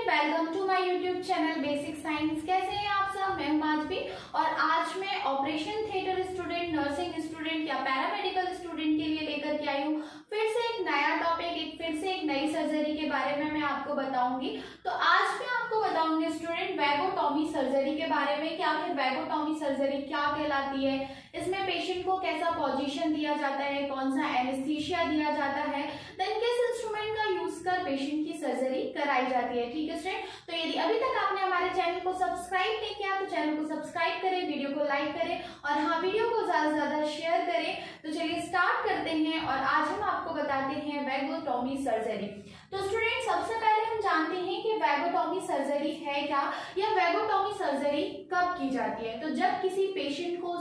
Student, welcome to my YouTube channel basic science. कैसे हैं आप सब? मैं हूं माधवी और आज मैं operation theatre student, nursing student या पैरामेडिकल स्टूडेंट के लिए लेकर के आई हूँ फिर से एक नया टॉपिक, फिर से एक नई सर्जरी के बारे में मैं आपको बताऊंगी। तो आज मैं आपको बताऊंगी स्टूडेंट वैगोटॉमी सर्जरी के बारे में कि आखिर वैगोटॉमी सर्जरी क्या कहलाती है, इसमें पेशेंट को कैसा पोजीशन दिया जाता है, कौन सा एनेस्थीसिया दिया जाता है, देन किस इंस्ट्रूमेंट का यूज कर पेशेंट की सर्जरी कराई जाती है। ठीक है स्टूडेंट, तो यदि अभी तक आपने हमारे चैनल को सब्सक्राइब नहीं किया तो चैनल को सब्सक्राइब करें, वीडियो को लाइक करें और हाँ, वीडियो को ज्यादा से ज्यादा शेयर करें। तो चलिए स्टार्ट करते हैं और आज हम आपको बताते हैं वैगोटॉमी सर्जरी। तो स्टूडेंट, सबसे पहले हम जानते हैं कि वैगोटॉमी सर्जरी है क्या या वैगोटॉमी सर्जरी कब की जाती है। तो जब किसी पेशेंट को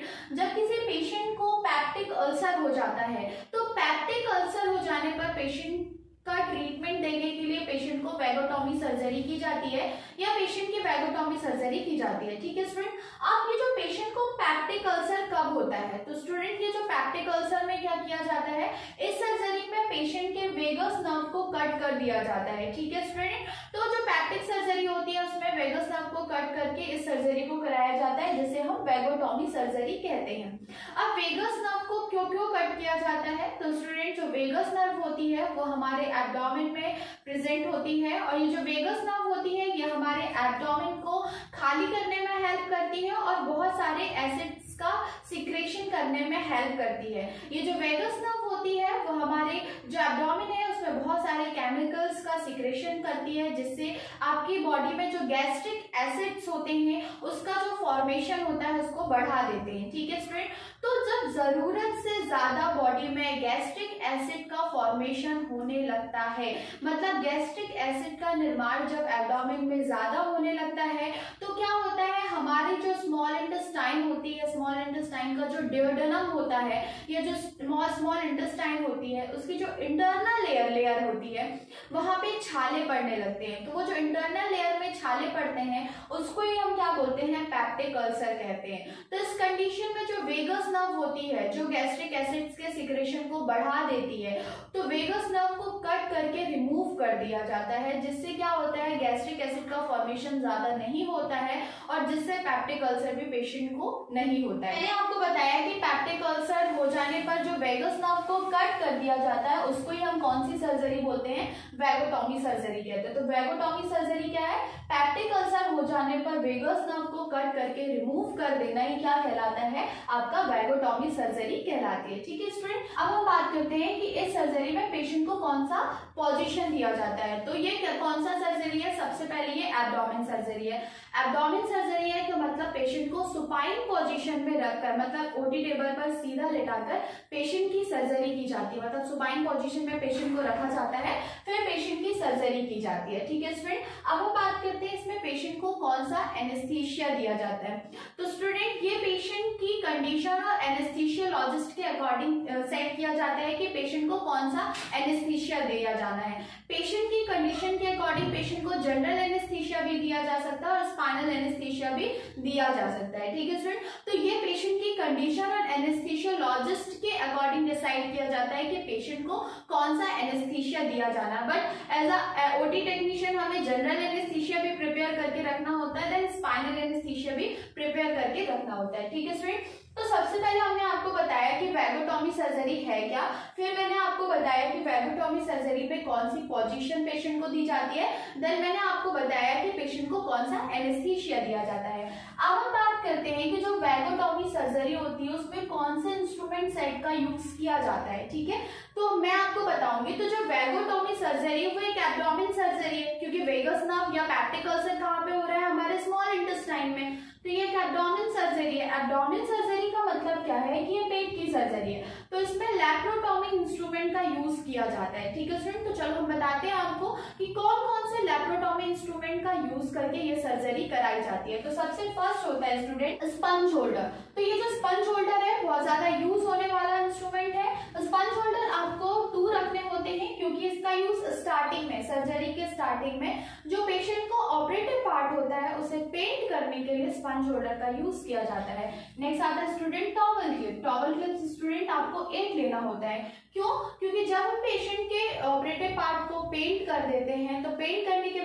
पेप्टिक अल्सर हो जाता है, तो पेप्टिक अल्सर हो जाने पर पेशेंट का ट्रीटमेंट देने के लिए पेशेंट को वैगोटॉमी सर्जरी की जाती है या पेशेंट की वैगोटॉमी सर्जरी की जाती है। ठीक है स्टूडेंट, अब ये जो पेशेंट को पेप्टिक अल्सर कब होता है, तो स्टूडेंट ये जो पेप्टिक अल्सर में क्या किया जाता है, इस सर्जरी में पेशेंट के वेगस नर्व को कट कर दिया जाता है। ठीक है स्टूडेंट, तो जो पेप्टिक सर्जरी होती है उसमें वेगस नर्व को कट करके इस सर्जरी को कराया जाता है जिसे हम वैगोटॉमी सर्जरी कहते हैं। अब वेगस नर्व को क्यों कट किया जाता है, तो स्टूडेंट जो वेगस नर्व होती है वो हमारे एब्डोमेन में प्रेजेंट होती है और ये जो वेगस नर्व होती है ये हमारे एब्डोमेन को खाली करने में हेल्प करती है और बहुत सारे एसिड्स का सिक्रेशन करने में हेल्प करती है। ये जो वेगस नर्व होती है वो हमारे जो एब्डोमेन है उसमें बहुत सारे केमिकल्स का सिक्रेशन करती है जिससे आपकी बॉडी में जो गैस्ट्रिक एसिड्स होते हैं उसका जो फॉर्मेशन होता है उसको बढ़ा देते हैं। ठीक है स्टूडेंट, तो जब जरूरत से ज्यादा बॉडी में गैस्ट्रिक एसिड का फॉर्मेशन होने लगता है, मतलब गैस्ट्रिक एसिड का निर्माण जब एब्डोमेन में ज्यादा होने लगता है तो क्या होता है, हमारी जो स्मॉल इंटेस्टाइन होती है, स्मॉल इंटेस्टाइन का जो ड्यूडेनम होता है, ये जो स्मॉल इंटेस्टाइन होती है उसकी जो इंटरनल लेयर होती है वहां पे छाले पड़ने लगते हैं। तो वो जो इंटरनल लेयर में छाले पड़ते हैं उसको ही हम क्या बोलते हैं, पेप्टिक अल्सर कहते हैं। तो इस कंडीशन में जो वेगस नर्व होती है जो गैस्ट्रिक एसिड्स के सिक्रेशन को बढ़ा देती है, तो वेगस नर्व को कट करके रिमूव कर दिया जाता है जिससे क्या होता है, गैस्ट्रिक एसिड का फॉर्मेशन ज्यादा नहीं होता है और जिससे पेप्टिक अल्सर भी पेशेंट को नहीं होता है। मैंने आपको बताया कि पेप्टिक अल्सर हो जाने पर जो वेगस नर्व को कट कर दिया जाता है उसको ही हम कौन सी सर्जरी बोलते हैं, वैगोटॉमी सर्जरी कहते हैं। तो वैगोटॉमी सर्जरी क्या है, पेप्टिक अल्सर हो जाने पर वेगस नर्व को कट करके रिमूव कर देना ही क्या कहलाता है, आपका वैगोटॉमी सर्जरी कहलाती है। ठीक है स्टूडेंट, अब हम बात करते हैं कि इस सर्जरी में पेशेंट को कौन सा पोजीशन दिया जाता है। तो ये कौन सा सर्जरी है, सबसे पहले ये एब्डोमेन सर्जरी है। एब्डोमेन सर्जरी है तो मतलब पेशेंट को सुपाइन पोजीशन में रखकर, मतलब ओटी टेबल पर सीधा लेटाकर पेशेंट की सर्जरी की जाती है, मतलब सुपाइन पोजीशन में पेशेंट को रखा जाता है फिर पेशेंट की सर्जरी की जाती है। ठीक है स्टूडेंट, अब हम बात करते हैं इसमें पेशेंट को कौन सा एनेस्थीसिया दिया जाता है। तो स्टूडेंट ये पेशेंट की कंडीशन और एनेस्थीसियोलॉजिस्ट के अकॉर्डिंग सेट किया जाता है कि पेशेंट को कौन सा एनेस्थीसिया दिया जाना है। पेशेंट की कंडीशन के अकॉर्डिंग पेशेंट को जनरल एनेस्थीसिया भी दिया जा सकता है और स्पाइनल एनेस्थीसिया भी दिया जा सकता है। ठीक है स्टूडेंट, तो ये पेशेंट की कंडीशन और एनेस्थीसियोलॉजिस्ट के अकॉर्डिंग डिसाइड किया जाता है कि पेशेंट को कौन सा एनेस्थीसिया दिया जाना। But as a OT technician हमें जनरल एनेस्थीसिया भी प्रिपेयर करके रखना होता है, देन स्पाइनल एनेस्थीसिया भी प्रिपेयर करके रखना होता है। ठीक है स्टूडेंट, तो सबसे पहले हमने आपको बताया कि वैगोटॉमी सर्जरी है क्या, फिर मैंने आपको बताया कि वैगोटॉमी सर्जरी में कौन सी पोजीशन पेशेंट को दी जाती है, देन मैंने आपको बताया कि पेशेंट को कौन सा एनेस्थीसिया दिया जाता है। अब हम बात करते हैं कि जो वैगोटॉमी सर्जरी होती है उसमें कौन से इंस्ट्रूमेंट सेट का यूज किया जाता है। ठीक है, तो मैं आपको बताऊंगी। तो जो वैगोटॉमी सर्जरी है वो एक एब्डोमेन सर्जरी है क्योंकि वेगस नर्व या पेप्टिक अल्सर कहाँ पे हो रहा है, हमारे स्मॉल इंटेस्टाइन में, तो ये एक एब्डोमेन सर्जरी है। एब्डोमेन सर्जरी का मतलब क्या है कि ये पेट की सर्जरी है, तो इसमें लैप्रोटॉमी इंस्ट्रूमेंट का यूज किया जाता है। ठीक है स्टूडेंट, तो चलो हम बताते हैं आपको कि कौन कौन से लैप्रोटॉमी इंस्ट्रूमेंट का यूज करके ये सर्जरी कराई जाती है। तो सबसे फर्स्ट होता है स्टूडेंट स्पंज होल्डर। तो ये जो स्पंज होल्डर है बहुत ज्यादा यूज होने वाला इंस्ट्रूमेंट है। स्पंज होल्डर आपको 2 रखने होते हैं क्योंकि इसका यूज स्टार्टिंग में, सर्जरी के स्टार्टिंग में जो पेशेंट को ऑपरेटिव पार्ट होता है उसे पेंट करने के लिए स्पंज होल्डर का यूज किया जाता है। नेक्स्ट आता है student towel clip. Towel clip student आपको 1 लेना होता है, क्यों, क्योंकि जब हम पेशेंट के ऑपरेटिव पार्ट को पेंट कर देते हैं तो पेंट करने के बाद जब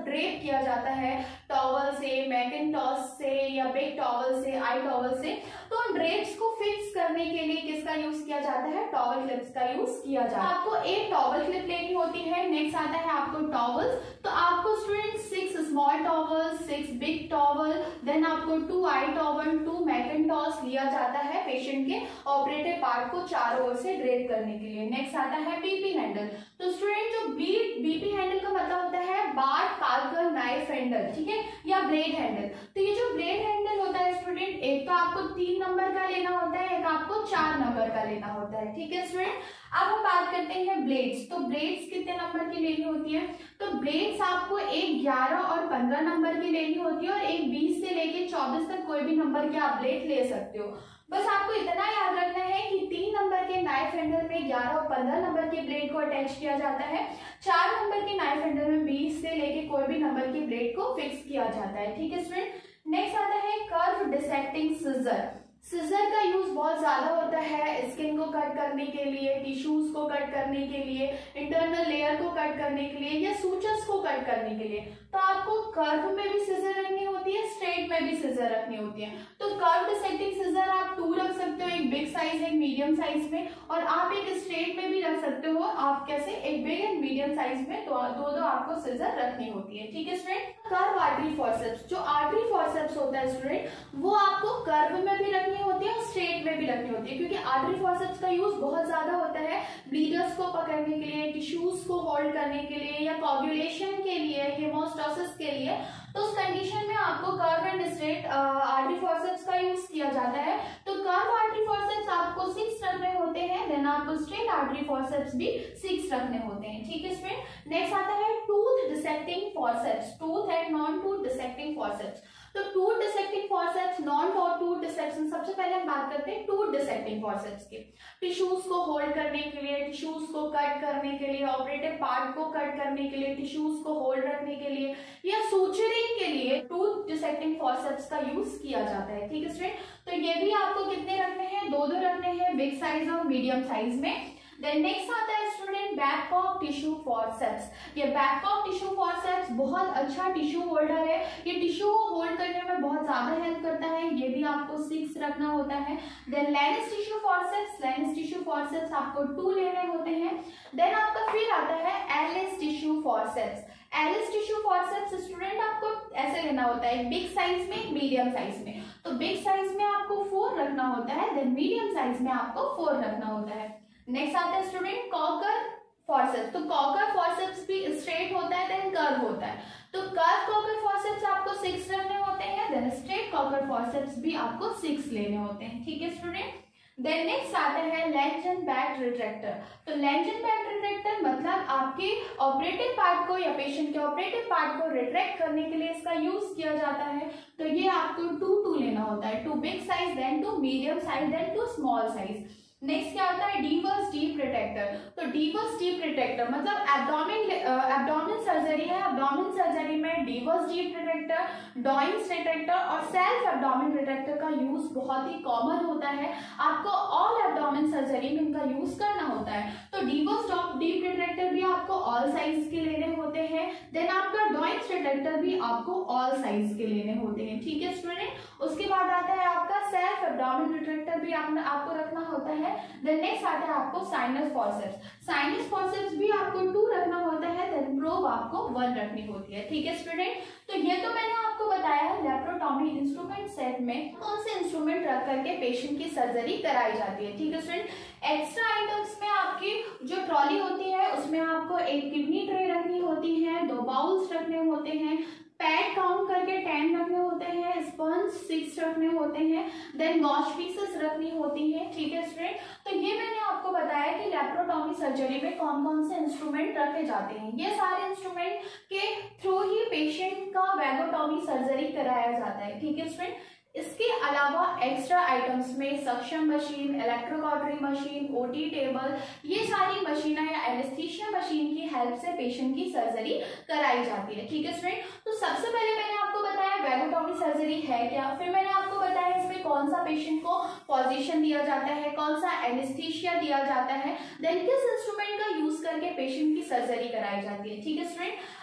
ड्रेप किया जाता है टॉवल से, मैकिंटॉश से या बिग टॉवल से, आई टॉवल से, तो उन ड्रेप्स को फिक्स करने के लिए किसका यूज किया जाता है? टॉवल क्लिप्स का यूज किया जाता है। आपको एक टॉवल क्लिप लेनी होती है। नेक्स्ट आता है आपको टॉवल्स, तो आपको student 6 small towel, 6 big towel, then आपको 2 आई टॉवल, 2 मैकिंटॉश लिया जाता है पेशेंट के ऑपरेटिव पार्ट को चारों ओर से ड्रेप करने के लिए। नेक्स्ट आता है बीपी हैंडल। तो स्टूडेंट जो बीपी हैंडल का मतलब होता है बार्ट पार्कर नाइफ हैंडल, ठीक है, या ब्लेड हैंडल। तो ये जो ब्लेड हैंडल होता है स्टूडेंट, एक तो आपको 3 नंबर का लेना होता है, एक आपको 4 नंबर का लेना होता है, ठीक है स्टूडेंट। अब हम बात करते हैं ब्लेड्स। तो ब्लेड्स कितने नंबर की लेनी होती है? तो ब्लेड्स आपको एक 11 और 15 नंबर की लेनी होती है, और एक 20 से लेके 24 तक कोई भी नंबर के आप ब्लेड ले सकते हो। बस आपको इतना याद रखना है कि 3 नंबर के नाइफ हैंडल में 11 और 15 नंबर के ब्लेड को अटैच किया जाता है, 4 नंबर के नाइफ हैंडल में 20 से लेके कोई भी नंबर के ब्लेड को फिक्स किया जाता है, ठीक है स्टूडेंट। नेक्स्ट आता है कर्व डिसेक्टिंग सिजर। सिजर का यूज बहुत ज्यादा होता है स्किन को कट करने के लिए, टिश्यूज को कट करने के लिए, इंटरनल लेयर को कट करने के लिए, या सूचर्स को कट करने के लिए। तो आपको कर्व में भी सिजर रखनी होती है, स्ट्रेट में भी सिजर रखनी होती है। तो कर्व डिसेक्टिंग सिजर आप 2 रख सकते हो, एक बिग साइज एक मीडियम साइज में, और आप एक स्ट्रेट में भी रख सकते हो। आप कैसे? एक बिग एंड मीडियम साइज में दो आपको सिजर रखनी होती है, ठीक है स्टूडेंट। कर्व आर्टरी फॉरसेप्स, जो आर्टरी फॉरसेप्स होता है स्टूडेंट, वो आपको कर्व में भी रखनी होती है और स्ट्रेट में भी रखनी होती है, क्योंकि आर्टरी फॉरसेप्स का यूज बहुत ज्यादा होता है ब्लीडर्स को पकड़ने के लिए, टिश्यूज को होल्ड करने के लिए, या कोगुलेशन के लिए, हेमोस्टासिस के लिए। तो उस कंडीशन में आपको curve and straight artery forceps का यूज किया जाता है। तो कर्व आर्टरी फॉरसेप्स आपको 6 रखने होते हैं, देन आपको स्ट्रेट आर्टरी फॉरसेप्स भी 6 रखने होते हैं, ठीक है स्टूडेंट। नेक्स्ट आता है tooth dissecting forceps, tooth and non tooth dissecting forceps. तो tooth dissecting forceps, non tooth dissection, सबसे पहले हम बात करते हैं टूथ डिसेक्टिंग फॉरसेप्स की। टिश्यूज को होल्ड करने के लिए, टिश्यूज को कट करने के लिए, ऑपरेटिव पार्ट को कट करने के लिए, टिश्यूज को होल्ड रखने के लिए, या सूचरिंग के लिए टूथ डिसेक्टिंग फॉरसेप्स का यूज किया जाता है, ठीक है स्टूडेंट। तो ये भी आपको कितने रखने हैं? 2 रखने हैं, बिग साइज और मीडियम साइज में। देन नेक्स्ट आता है स्टूडेंट बैककॉक टिश्यू फॉरसेप्स। ये बैककॉक टिश्यू फॉरसेप्स बहुत अच्छा टिश्यू होल्डर है, ये टिश्यू को होल्ड करने में बहुत ज्यादा हेल्प करता है, ये भी आपको 6 रखना होता है। Then Lane's tissue forceps, Lane's tissue forceps आपको 2 लेने होते हैं। देन आपका फिर आता है Allis tissue forceps. Allis tissue forceps student आपको ऐसे लेना होता है, बिग साइज में, मीडियम साइज में। तो बिग साइज में आपको 4 रखना होता है, देन मीडियम साइज में आपको 4 रखना होता है। नेक्स्ट आता है स्टूडेंट कॉकर फॉरसेप्स। तो कॉकर फॉरसेप्स भी स्ट्रेट होता है, देन कर्व होता है। तो कर्व कॉकर फॉरसेप्स आपको 6 रखने होते हैं, देन स्ट्रेट कॉकर फॉरसेप्स भी आपको 6 लेने होते हैं, ठीक है स्टूडेंट। देन नेक्स्ट आता है लेंज एंड बैक रिट्रैक्टर। तो लेंज एंड बैक रिट्रैक्टर मतलब आपके ऑपरेटिव पार्ट को या पेशेंट के ऑपरेटिव पार्ट को रिट्रैक्ट करने के लिए इसका यूज किया जाता है। तो ये आपको 2 लेना होता है, 2 big size, then 2 medium size, then 2 small size. Next क्या होता है डीवर्स डीप रिट्रैक्टर। तो डीवर्स डीप रिट्रैक्टर मतलब एब्डोमिनल सर्जरी है, एब्डोमिनल सर्जरी में Deaver's deep retractor, Doyen's retractor और सेल्फ एब्डोमिनल रिट्रैक्टर का यूज बहुत ही कॉमन होता है। आपको ऑल एब्डोमिनल सर्जरी में इनका यूज करना होता है। तो डीवर्स डीप रिट्रैक्टर भी आपको ऑल साइज के लेने होते हैं, देन आपका डॉइंग्स रिट्रैक्टर भी आपको ऑल साइज के लेने होते हैं, ठीक है स्टूडेंट। उसके बाद आता है आपका सेल्फ एब्डोमिनल रिट्रैक्टर भी आपको रखना होता है। देन नेक्स्ट आता है आपको साइनस फॉरसेप्स। साइनस फॉरसेप्स भी आपको 2 रखना होता है, देन प्रोब आपको 1 रखनी होती है, ठीक है स्टूडेंट। तो ये तो मैंने आपको बताया है लेप्रोटॉमी इंस्ट्रूमेंट सेट में कौन से इंस्ट्रूमेंट रख करके पेशेंट की सर्जरी कराई जाती है, ठीक है स्टूडेंट। एक्स्ट्रा आइटम्स में आपकी जो ट्रॉली होती है उसमें आपको एक किडनी ट्रे रखनी होती है, 2 बाउल्स रखने होते हैं, पैड काउंट करके 10 रखने होते हैं, स्पंज 6 रखने होते हैं, देन गॉश पीसेस रखनी होती है, ठीक है स्टूडेंट। तो ये मैंने आपको बताया कि लेप्रोटॉमी सर्जरी में कौन कौन से इंस्ट्रूमेंट रखे जाते हैं। ये सारे इंस्ट्रूमेंट के थ्रू ही पेशेंट का वैगोटॉमी सर्जरी कराया जाता है, ठीक है स्टूडेंट। इसके अलावा एक्स्ट्रा आइटम्स में suction machine, electrocautery machine, OT table, ये सारी मशीनें या एनेस्थीसिया मशीन की हेल्प से पेशेंट की सर्जरी कराई जाती है, ठीक है स्टूडेंट। तो सबसे पहले मैंने आपको बताया वैगोटॉमी सर्जरी है क्या, फिर मैंने आपको बताया इसमें कौन सा पेशेंट को पोजीशन दिया जाता है, कौन सा एनेस्थीसिया दिया जाता है, देन किस इंस्ट्रूमेंट का यूज करके पेशेंट की सर्जरी कराई जाती है, ठीक है स्टूडेंट।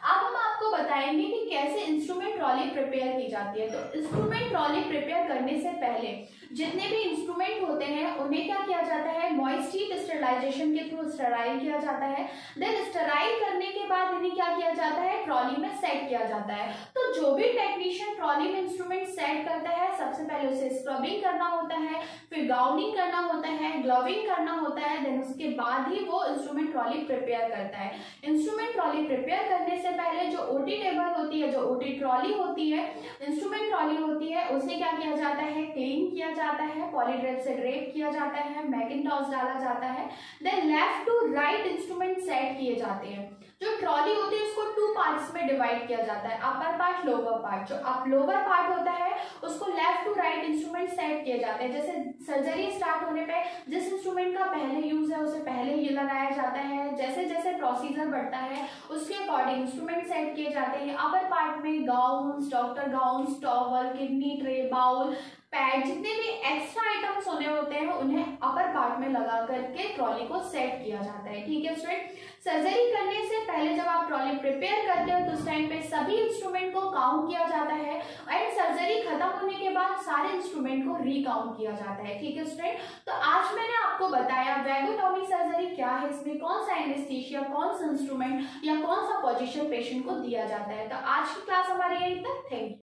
अब हम आपको बताएंगे कि कैसे इंस्ट्रूमेंट ट्रॉली प्रिपेयर की जाती है। तो इंस्ट्रूमेंट ट्रॉली प्रिपेयर करने से पहले जितने भी इंस्ट्रूमेंट होते हैं उन्हें क्या किया जाता है, मॉइस्ट हीट स्टरलाइजेशन के थ्रू स्टराइल किया जाता है। देन स्टराइल करने के बाद इन्हें क्या किया जाता है, ट्रॉली में सेट किया जाता है। तो जो भी टेक्नीशियन ट्रॉली में इंस्ट्रूमेंट सेट करता है सबसे पहले उसे स्क्रबिंग करना होता है, फिर गाउनिंग करना होता है, ग्लविंग करना होता है, देन उसके बाद ही वो इंस्ट्रूमेंट ट्रॉली प्रिपेयर करता है। इंस्ट्रूमेंट ट्रॉली प्रिपेयर करने से पहले जो ओटी टेबल होती है, जो ओटी ट्रॉली होती है, इंस्ट्रूमेंट ट्रॉली होती है, उसे क्या किया जाता है, क्लीन किया जाता है, पॉलीड्रेप से ड्रेप किया जाता है, मैकिंटॉश डाला जाता है, then left to right instrument set किए जाते हैं। जो ट्रॉली होती है उसको 2 पार्ट्स में डिवाइड किया जाता है, अपर पार्ट, लोअर पार्ट। जो लोअर पार्ट होता है उसको left to right instrument set किए जाते हैं। जैसे सर्जरी स्टार्ट होने पे जिस इंस्ट्रूमेंट का पहले यूज है उसे पहले ही लगाया जाता है, जैसे जैसे प्रोसीजर बढ़ता है उसके अकॉर्डिंग इंस्ट्रूमेंट सेट किए जाते हैं। अपर पार्ट में gowns, doctor gowns, towel, kidney tray, bowl, pad, जितने भी एक्स्ट्रा आइटम्स होने होते हैं उन्हें अपर पार्ट में लगा करके ट्रॉली को सेट किया जाता है। ठीक है स्टूडेंट, सर्जरी करने से पहले जब आप ट्रॉली प्रिपेयर करते हो तो उस टाइम पे सभी इंस्ट्रूमेंट को काउंट किया जाता है एंड सर्जरी खत्म होने के बाद सारे इंस्ट्रूमेंट को रीकाउंट किया जाता है। ठीक है स्टूडेंट, तो आज मैंने आपको बताया वैगोटॉमी सर्जरी क्या है, इसमें कौन सा एनेस्थीसिया, कौन सा इंस्ट्रूमेंट या कौन सा पोजीशन पेशेंट को दिया जाता है। तो आज की क्लास हमारी यहीं तक, थैंक यू।